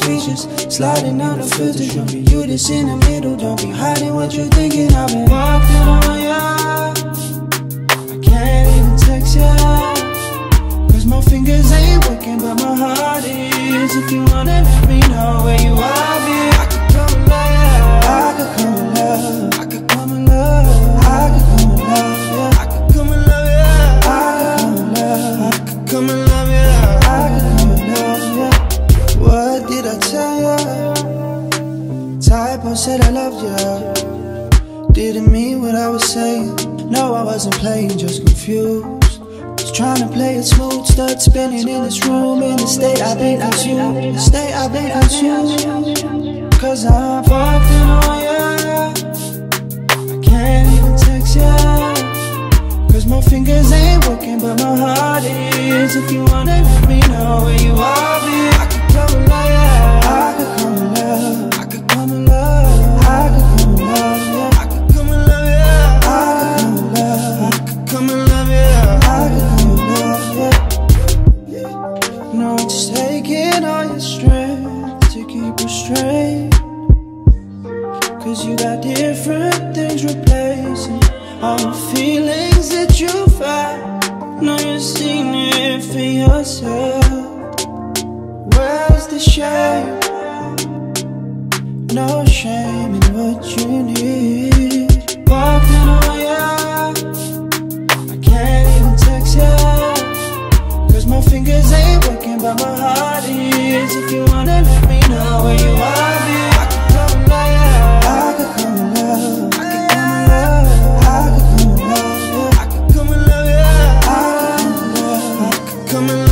features, sliding down the filter. Show me you this in the middle. Don't be hiding what you're thinking. I've been walking on ya. I can't even text ya, cause my fingers ain't working, but my heart is. If you wanna let me know where you are, babe, I could come and love ya. I could come and love. I could come and love. I could come and love ya. I could come and love ya. I could come and love ya. I could come and love ya. What did I tell ya? Typo said I loved ya. Didn't mean what I was saying. No, I wasn't playing, just confused. Was trying to play it smooth, start spinning in this room. In the state I've been consumed, the state I've been consumed. Cause I'm fucking on ya. I can't even text ya, cause my fingers ain't working, but my heart is. If you wanna let me know where you are, babe, I could come and love ya. I could come and love. I could come and love. I could come and love ya. I could come and love ya. I could come and love. I could come and love ya. I could come and love ya. No, just taking all your strength to keep it straight, cause you got different things replacing all the feelings that you find. Know you've seen it for yourself. Where's the shame? No shame in what you need. Walking on ya. I can't even text ya, cause my fingers ain't working, but my heart is. If you wanna let me know where you are, babe, I could come and love ya. I could come and love. I could come and love. I could come and love ya. I could come and love. I could come and love.